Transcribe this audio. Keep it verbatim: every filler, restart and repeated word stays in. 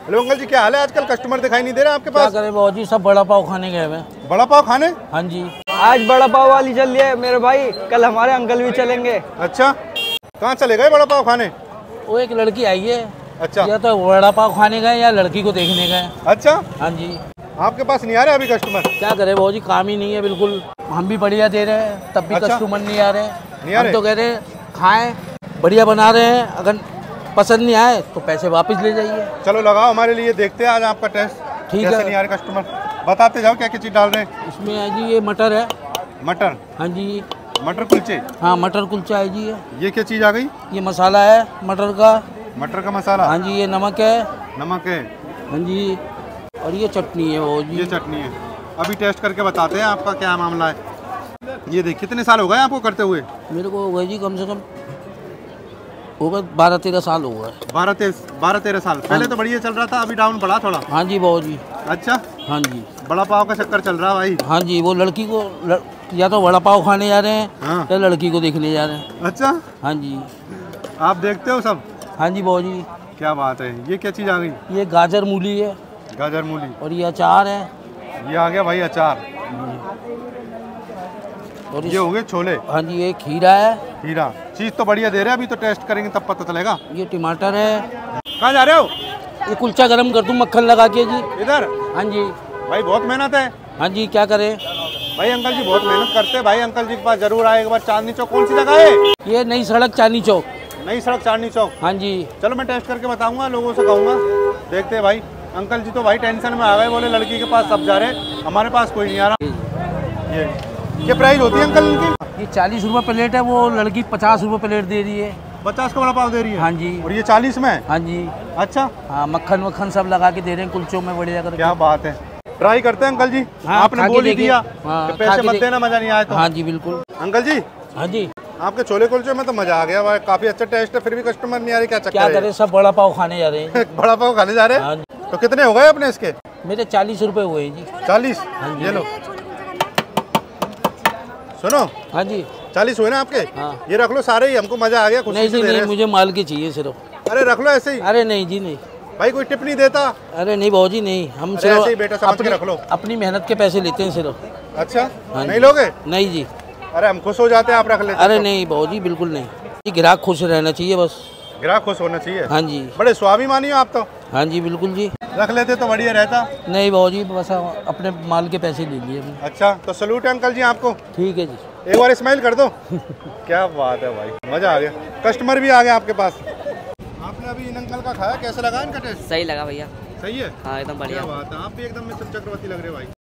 Hello uncle जी, क्या हाल है? आजकल कस्टमर दिखाई नहीं दे रहा आपके पास। क्या करें बाबू जी, सब बड़ा पाव खाने गए हुए। बड़ा पाव खाने? हाँ जी, आज बड़ा पाव वाली चल रही है मेरे भाई, कल हमारे अंकल भी चलेंगे। अच्छा, कहाँ चले गए बड़ा पाव खाने? वो एक लड़की आई है। अच्छा, या तो बड़ा पाव खाने गए या लड़की को देखने गए। अच्छा, हाँ जी। आपके पास नहीं आ रहे अभी कस्टमर? क्या करें बाबू जी, काम ही नहीं है बिल्कुल। हम भी बढ़िया दे रहे हैं, तब भी अच्छा? कस्टमर नहीं आ रहे। नहीं आ हम रहे? तो कह रहे हैं खाएं, बढ़िया बना रहे हैं, अगर पसंद नहीं आए तो पैसे वापस ले जाइए। चलो लगाओ हमारे लिए, देखते हैं आज आपका टेस्ट। ठीक कैसे है। नहीं आ रहे कस्टमर, बताते जाओ क्या क्या चीज़ डाल रहे हैं। इसमें है जी, ये मटर है। मटर? हाँ जी। मटर कुलचे? हाँ, मटर कुलचा है जी। ये ये क्या चीज़ आ गई? ये मसाला है मटर का। मटर का मसाला? हाँ जी। ये नमक है। नमक है? हाँ जी। और ये चटनी है वो जी। ये चटनी है। अभी टेस्ट करके बताते हैं आपका क्या मामला है। ये देखिए, कितने साल हो गए आपको करते हुए? मेरे को हो गए जी कम से कम होगा बारह तेरह साल हो गए। बारह तेरह बारह तेरह साल पहले तो बढ़िया चल रहा था, अभी डाउन बढ़ा थोड़ा। हाँ जी बाबू जी। अच्छा, हाँ जी। बड़ा पाव का चक्कर चल रहा है भाई। हाँ जी, वो लड़की को लड़... या तो बड़ा पाव खाने जा रहे हैं हाँ। या लड़की को देखने जा रहे हैं। अच्छा, हाँ जी। आप देखते हो सब? हाँ जी बाबू जी। क्या बात है, ये क्या चीज़ आ गई? ये गाजर मूली है। गाजर मूली? और ये अचार है। ये आ गया भाई अचार। और ये हो गए छोले। हाँ जी, ये खीरा है। हीरा चीज़ तो बढ़िया दे रहे हैं, अभी तो टेस्ट करेंगे तब पता चलेगा। ये टमाटर है। कहाँ जा रहे हो? ये कुलचा गरम कर दूँ मक्खन लगा के जी। इधर? हाँ जी। भाई बहुत मेहनत है। हाँ जी, क्या करें भाई अंकल जी बहुत मेहनत करते हैं भाई। अंकल जी के पास जरूर आए एक बार। चांदनी चौक कौन सी जगह है? ये नई सड़क चांदनी चौक। नई सड़क चांदनी चौक? हाँ जी। चलो मैं टेस्ट करके बताऊंगा, लोगों से कहूँगा। देखते हैं भाई। अंकल जी तो भाई टेंशन में आ गए, बोले लड़की के पास सब जा रहे हैं, हमारे पास कोई नहीं आ रहा। ये क्या प्राइस होती है अंकल इनकी? ये चालीस रुपये प्लेट है, वो लड़की पचास रुपये प्लेट दे रही है। पचास का बड़ा पाव दे रही है? हाँ जी। और ये चालीस में? हाँ जी। अच्छा। हाँ, मक्खन वक्खन सब लगा के दे रहे हैं कुलचों में, बढ़िया करके। क्या बात है, ट्राई करते हैं अंकल जी। हाँ, आपने बोल ही दिया हाँ, कि पैसे मत देना, मजा नहीं आया तो। हाँ जी बिल्कुल। अंकल जी, हाँ जी। आपके छोले कुलचे में तो मजा आ गया भाई, काफी अच्छा टेस्ट है, फिर भी कस्टमर नहीं आ रहे, क्या चक्कर क्या है? करें, सब बड़ा पाव खाने जा रहे हैं। बड़ा पाव खाने जा रहे हैं? हाँ जी। तो कितने हो गए अपने इसके? मेरे चालीस रुपए हुए जी। चालीस? हाँ जी। ये लो, सुनो। हाँ जी। चालीस हुए ना आपके? हाँ। ये रख लो सारे ही, हमको मजा आ गया, खुशी नहीं से जी दे नहीं, रहे हैं। मुझे माल की चाहिए सिर्फ। अरे रख लो ऐसे ही। अरे नहीं जी नहीं। भाई कोई टिप नहीं देता? अरे नहीं बाबू जी नहीं, हम अरे ऐसे ही बेटा सिर्फ समझ के रख लो। अपनी, अपनी मेहनत के पैसे लेते हैं सिर्फ। अच्छा, हाँ नहीं जी। लोगे? नहीं जी। अरे हम खुश हो जाते हैं आप रख लेते। अरे तो। नहीं बाबू जी बिल्कुल नहीं जी, ग्राहक खुश रहना चाहिए बस। ग्राहक खुश होना चाहिए? हाँ जी। बड़े स्वाभिमानी हो आप तो। हाँ जी बिल्कुल जी। रख लेते तो बढ़िया रहता। नहीं बाबू जी, बस अपने माल के पैसे ले लिए हमने। अच्छा, तो सलूट है अंकल जी आपको। ठीक है जी। एक बार स्माइल कर दो। क्या बात है भाई, मजा आ गया, कस्टमर भी आ गया आपके पास। आपने अभी इन अंकल का खाया, कैसा लगा इनका टेस्ट? सही लगा भैया। सही है? हाँ एकदम बढ़िया। क्या बात है, आप भी एकदम मिस्टर चक्रवर्ती लग रहे हो भाई।